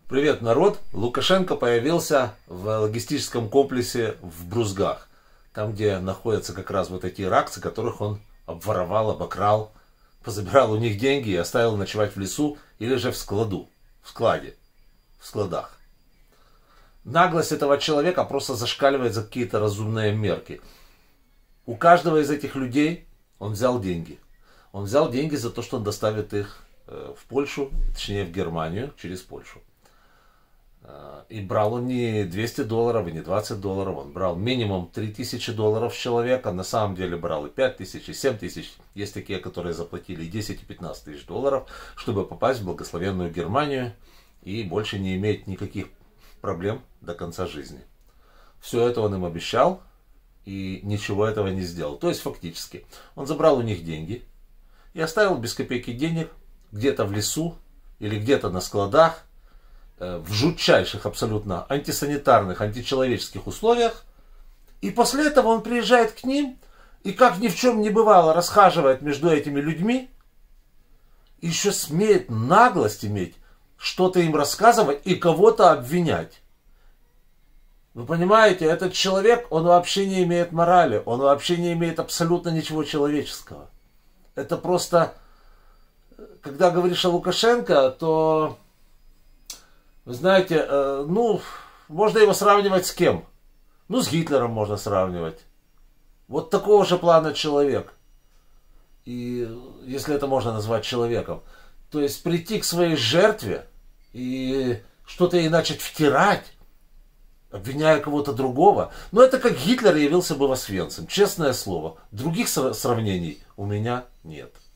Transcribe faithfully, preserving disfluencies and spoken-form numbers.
Привет, народ! Лукашенко появился в логистическом комплексе в Брузгах. Там, где находятся как раз вот эти иракцы, которых он обворовал, обокрал, позабирал у них деньги и оставил ночевать в лесу или же в складу, в складе, в складах. Наглость этого человека просто зашкаливает за какие-то разумные мерки. У каждого из этих людей он взял деньги. Он взял деньги за то, что он доставит их в Польшу, точнее в Германию, через Польшу. И брал он не двести долларов и не двадцать долларов, он брал минимум три тысячи долларов с человека, на самом деле брал и пять тысяч, и семь тысяч. Есть такие, которые заплатили и десять, и пятнадцать тысяч долларов, чтобы попасть в благословенную Германию и больше не иметь никаких проблем до конца жизни. Все это он им обещал и ничего этого не сделал. То есть фактически он забрал у них деньги и оставил без копейки денег где-то в лесу или где-то на складах, в жутчайших абсолютно антисанитарных, античеловеческих условиях. И после этого он приезжает к ним и, как ни в чем не бывало, расхаживает между этими людьми. И еще смеет наглость иметь что-то им рассказывать и кого-то обвинять. Вы понимаете, этот человек, он вообще не имеет морали, он вообще не имеет абсолютно ничего человеческого. Это просто, когда говоришь о Лукашенко, то... Вы знаете, э, ну, можно его сравнивать с кем? Ну, с Гитлером можно сравнивать. Вот такого же плана человек. И если это можно назвать человеком. То есть прийти к своей жертве и что-то ей начать втирать, обвиняя кого-то другого. Но это как Гитлер явился бы в Освенцим. Честное слово. Других сравнений у меня нет.